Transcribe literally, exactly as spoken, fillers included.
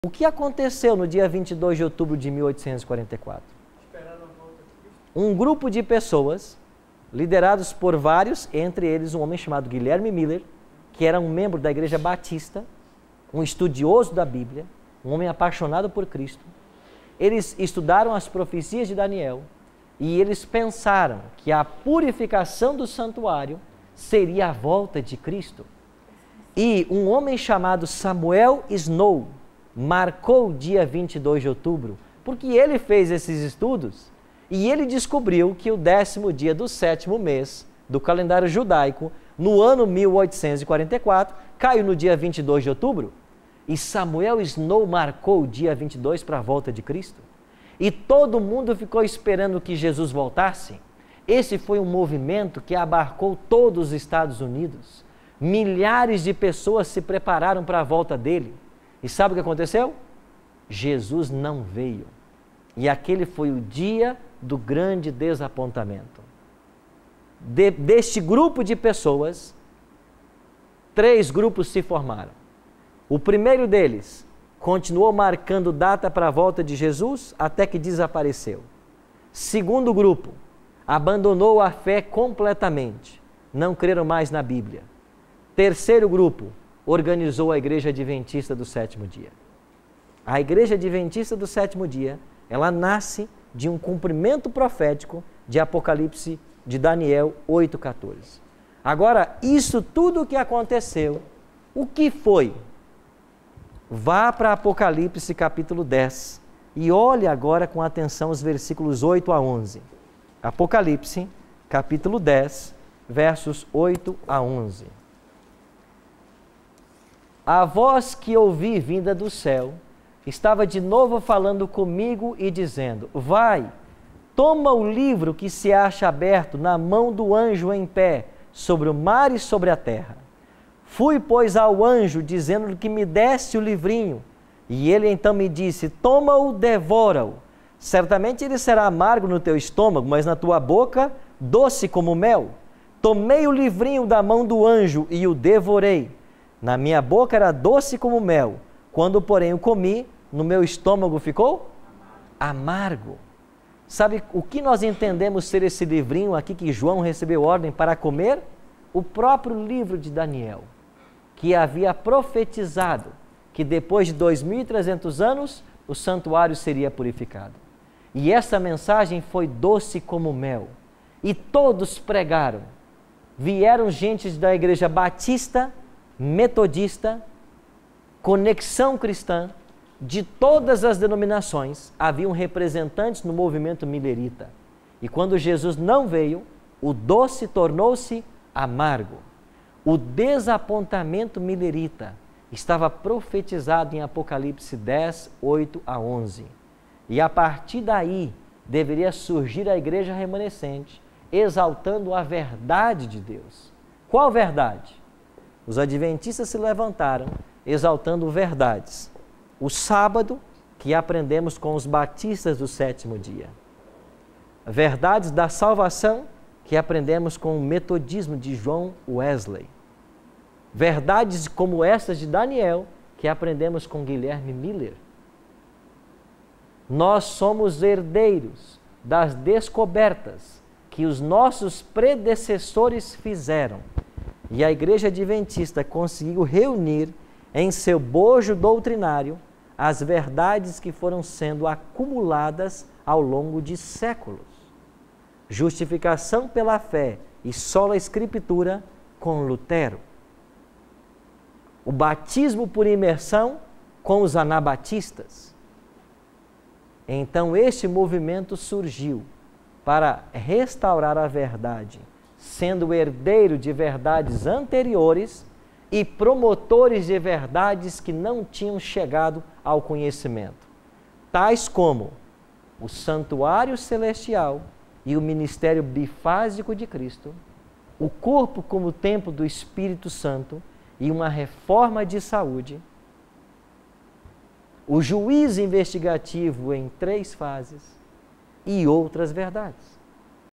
O que aconteceu no dia vinte e dois de outubro de mil oitocentos e quarenta e quatro? Um grupo de pessoas, liderados por vários, entre eles um homem chamado Guilherme Miller, que era um membro da Igreja Batista, um estudioso da Bíblia, um homem apaixonado por Cristo. Eles estudaram as profecias de Daniel e eles pensaram que a purificação do santuário seria a volta de Cristo. E um homem chamado Samuel Snow marcou o dia vinte e dois de outubro, porque ele fez esses estudos e ele descobriu que o décimo dia do sétimo mês do calendário judaico, no ano mil oitocentos e quarenta e quatro, caiu no dia vinte e dois de outubro. E Samuel Snow marcou o dia vinte e dois para a volta de Cristo. E todo mundo ficou esperando que Jesus voltasse. Esse foi um movimento que abarcou todos os Estados Unidos. Milhares de pessoas se prepararam para a volta dele. E sabe o que aconteceu? Jesus não veio. E aquele foi o dia do grande desapontamento. De, deste grupo de pessoas, três grupos se formaram. O primeiro deles continuou marcando data para a volta de Jesus até que desapareceu. Segundo grupo, abandonou a fé completamente. Não creram mais na Bíblia. Terceiro grupo, organizou a Igreja Adventista do Sétimo Dia. A Igreja Adventista do Sétimo Dia, ela nasce de um cumprimento profético de Apocalipse de Daniel oito, quatorze. Agora, isso tudo o que aconteceu, o que foi? Vá para Apocalipse capítulo dez e olhe agora com atenção os versículos oito a onze. Apocalipse capítulo dez, versos oito a onze. A voz que ouvi vinda do céu estava de novo falando comigo e dizendo: vai, toma o livro que se acha aberto na mão do anjo em pé, sobre o mar e sobre a terra. Fui, pois, ao anjo, dizendo-lhe que me desse o livrinho. E ele então me disse: toma-o, devora-o. Certamente ele será amargo no teu estômago, mas na tua boca doce como mel. Tomei o livrinho da mão do anjo e o devorei. Na minha boca era doce como mel. Quando, porém, o comi, no meu estômago ficou amargo. Sabe o que nós entendemos ser esse livrinho aqui que João recebeu ordem para comer? O próprio livro de Daniel, que havia profetizado que depois de dois mil e trezentos anos o santuário seria purificado. E essa mensagem foi doce como mel. E todos pregaram. Vieram gentes da Igreja Batista, Metodista, Conexão Cristã, de todas as denominações. Haviam representantes no movimento milerita. E quando Jesus não veio, o doce tornou-se amargo. O desapontamento milerita estava profetizado em Apocalipse dez, oito a onze. E a partir daí deveria surgir a igreja remanescente, exaltando a verdade de Deus. Qual verdade? Os adventistas se levantaram exaltando verdades. O sábado, que aprendemos com os batistas do sétimo dia. Verdades da salvação, que aprendemos com o metodismo de John Wesley. Verdades como essas de Daniel, que aprendemos com Guilherme Miller. Nós somos herdeiros das descobertas que os nossos predecessores fizeram. E a Igreja Adventista conseguiu reunir em seu bojo doutrinário as verdades que foram sendo acumuladas ao longo de séculos. Justificação pela fé e sola escritura com Lutero. O batismo por imersão com os anabatistas. Então este movimento surgiu para restaurar a verdade, sendo herdeiro de verdades anteriores e promotores de verdades que não tinham chegado ao conhecimento, tais como o santuário celestial e o ministério bifásico de Cristo, o corpo como templo do Espírito Santo e uma reforma de saúde, o juízo investigativo em três fases e outras verdades.